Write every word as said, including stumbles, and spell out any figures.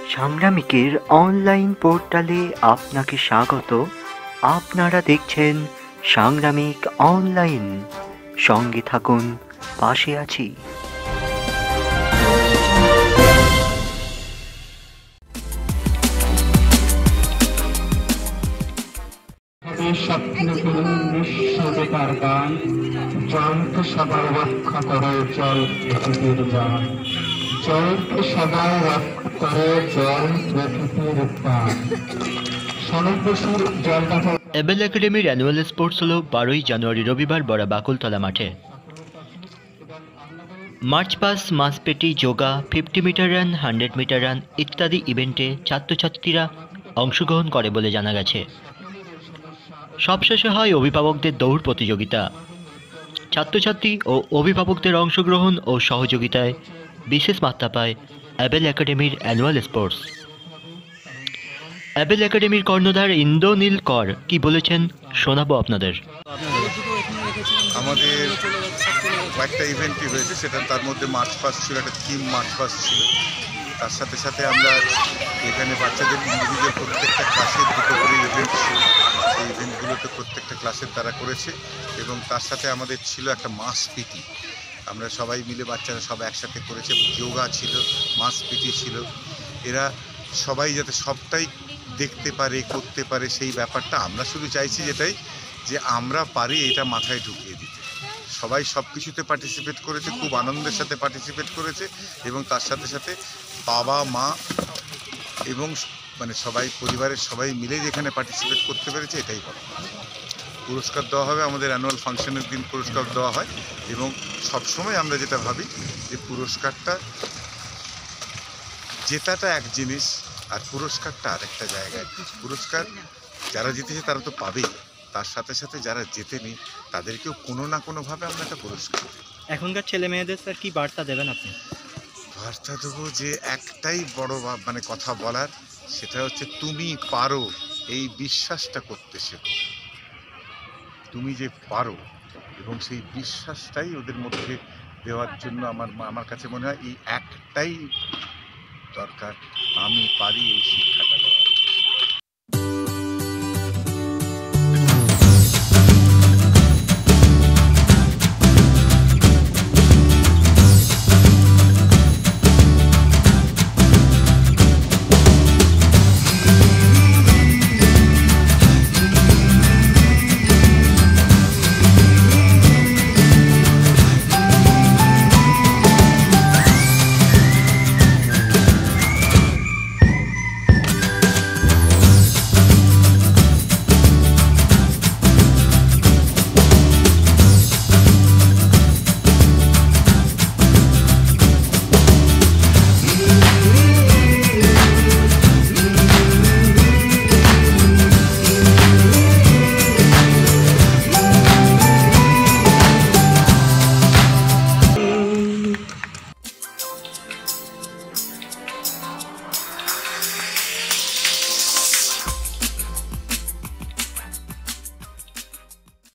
সংগ্রামিকের online পোর্টালে আপনাকে স্বাগত। আপনারা দেখছেন সংগ্রামিক অনলাইন। সঙ্গে থাকুন, পাশে আছি। বিশ্ববেতার গান জলকে সদা রক্ষা করে জল প্রকৃতির গান জলকে সদা রক্ষা করে জল প্রকৃতির গান। সমগ্র জলদাতা এবেল একাডেমির অ্যানুয়াল স্পোর্টস হল বারোই জানুয়ারি রবিবার বড়া বাকুলতলা মাঠে। মার্চ পাস, মাসপেটি, yoga, fifty metre run, hundred metre run ইত্যাদি ইভেন্টে ছাত্রছাত্রীরা অংশগ্রহণ করে বলে জানা গেছে। সবশেষে হয় অভিভাবকদের দৌড় প্রতিযোগিতা। ছাত্রছাত্রী ও অভিভাবকদের অংশগ্রহণ ও সহযোগিতায় বিশেষ মাত্রা পায় অ্যাবেল একাডেমির অ্যানুয়াল স্পোর্টস। অ্যাবেল একাডেমির কর্ণধার ইন্দ্রনীল কর কি বলেছেন শোনাবো আপনাদের। আমাদের কয়েকটা ইভেন্টই হয়েছে, সেটা তার মধ্যে মার্চ পাস্ট ছিল, একটা থিম মার্চ পাস্ট ছিল। তার সাথে সাথে আমরা এখানে বাচ্চাদের ইন্ডিভিজুয়াল প্রত্যেকটা ক্লাসের দুটো করে ইভেন্ট ছিল, সেই ইভেন্টগুলোতে প্রত্যেকটা ক্লাসের তারা করেছে। এবং তার সাথে আমাদের ছিল একটা মাস পিটি, আমরা সবাই মিলে বাচ্চারা সব একসাথে করেছে। যোগা ছিল, মাস পিটি ছিল। এরা সবাই যাতে সবটাই দেখতে পারে, করতে পারে, সেই ব্যাপারটা আমরা শুধু চাইছি যেটাই যে আমরা পারি এটা মাথায় ঢুকিয়ে দিতে। সবাই সব কিছুতে পার্টিসিপেট করেছে, খুব আনন্দের সাথে পার্টিসিপেট করেছে। এবং তার সাথে সাথে বাবা মা এবং মানে সবাই পরিবারের সবাই মিলে যেখানে পার্টিসিপেট করতে পেরেছে এটাই বড়। পুরস্কার দেওয়া হবে, আমাদের অ্যানুয়াল ফাংশনের দিন পুরস্কার দেওয়া হয়। এবং সবসময় আমরা যেটা ভাবি যে পুরস্কারটা জেতাটা এক জিনিস আর পুরস্কারটা আরেকটা জায়গায়। পুরস্কার যারা জিতেছে তারা তো পাবেই, তার সাথে সাথে যারা জেতেনি তাদেরকেও কোনো না কোনোভাবে আমরা একটা পুরস্কার দিই। এখনকার ছেলে মেয়েদের স্যার কি বার্তা দেবেন আপনি? বার্তা দেবো যে একটাই বড় মানে কথা বলার, সেটা হচ্ছে তুমি পারো, এই বিশ্বাসটা করতে শেখো। তুমি যে পারো এবং সেই বিশ্বাসটাই ওদের মধ্যে দেওয়ার জন্য আমার আমার কাছে মনে হয় এই একটাই দরকার, আমি পারি, এই শিক্ষাটা।